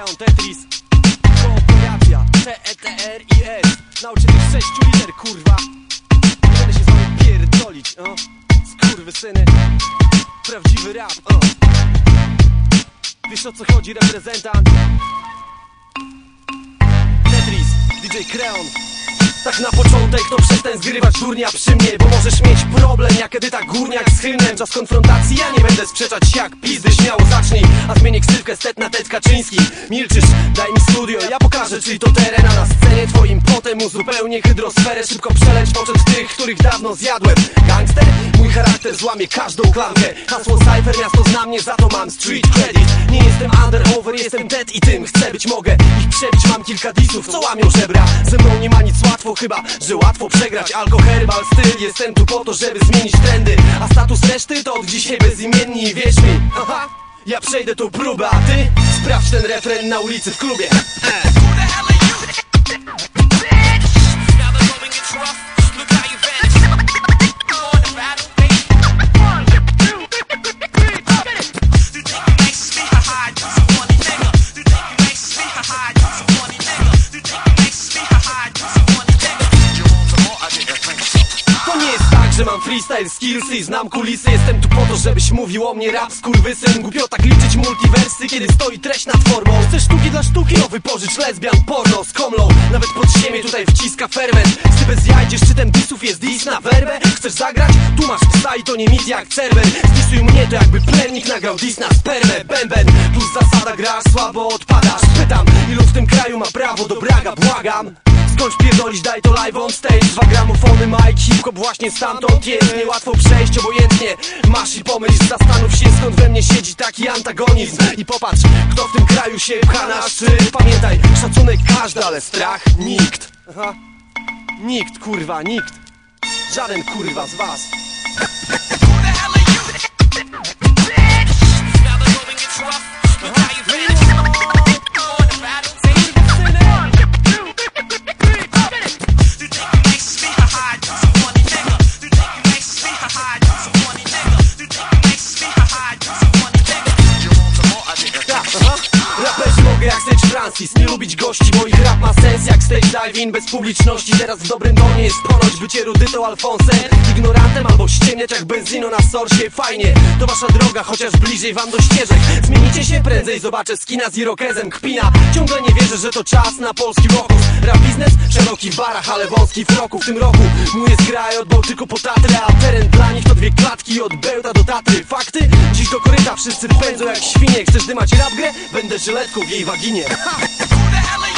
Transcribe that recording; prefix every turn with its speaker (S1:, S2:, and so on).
S1: Kreon, Tetris, kooperacja, T-E-T-R-I-S. Nauczę tych 6 liter, kurwa. Nie będę się z wami pierdolić, skurwysyny. Prawdziwy rap, Wiesz o co chodzi, reprezentant? Tetris, DJ Kreon. Tak na początek to przestań zgrywać durnia przy mnie, bo możesz mieć problem jak Edyta Górniak z hymnem. Czas konfrontacji, ja nie będę sprzeczać jak pizdy, śmiało zacznij. A zmienię ksywkę Stet na Ted Kaczyński. Milczysz, daj mi studio, ja pokażę czyj to teren. A na scenie twoim potem uzupełnię hydrosferę. Szybko przeleć poczet tych, których dawno zjadłem. Gangster? Mój charakter złamie każdą klamkę. Hasło Cypher, miasto zna mnie, za to mam street credit. Nie jestem underover, jestem Ted i tym chcę być mogę ich przebić, mam kilka disów, co łamią żebra. Ze mną nie ma nic łatwo, chyba że łatwo przegrać. Alko, herbal, styl, jestem tu po to, żeby zmienić trendy. A status reszty to od dzisiaj bezimienni. Wierz mi, ja przejdę tą próbę, a ty sprawdź ten refren na ulicy w klubie. Że mam freestyle skillsy, znam kulisy. Jestem tu po to, żebyś mówił o mnie rap, skurwysyn. Głupio tak liczyć multiwersy, kiedy stoi treść nad formą. Chcesz sztuki dla sztuki? No wypożycz lesbian, porno z komlą. Nawet pod ziemię tutaj wciska ferment. Ty bez jaj, gdzie szczytem disów jest dis na werbę. Chcesz zagrać? Tu masz psa i to nie mit jak serwer. Zdisuj mnie to jakby plemnik nagrał dis na spermę. Bęben, plus zasada, grasz słabo, odpadasz. Pytam, ilu w tym kraju ma prawo do braga, błagam. Skończ pierdolić, daj to live on stage. 2 gramofony, mic, hip-hop właśnie stamtąd jest. Niełatwo przejść, obojętnie masz i pomyśl. Zastanów się, skąd we mnie siedzi taki antagonizm. I popatrz, kto w tym kraju się pcha na szczyt. Pamiętaj, szacunek każdy, ale strach nikt. Nikt, kurwa, nikt. Żaden kurwa z was. Raperzy mogę jak Stage Francis, nie lubić gości, bo ich rap ma sens jak stage diving bez publiczności. Teraz w dobrym tonie jest ponoć bycie Rudytą Alfonsem, ignorantem albo ściemniać jak benzino na sorsie. Fajnie, to wasza droga, chociaż bliżej wam do ścieżek. Zmienicie się prędzej, zobaczę skina z irokezem, kpina. Ciągle nie wierzę, że to czas na polski rokus. Rap biznes szeroki w barach, ale wąski w roku. W tym roku mój jest graj od Bałtyku po Tatrę, a teren dla nich to 2 klatki od Bełta do Tatry. Fakty? Dziś do koryta wszyscy pędzą jak świnie. Chcesz dymać rap grę? Będę żyletką w jej waginie.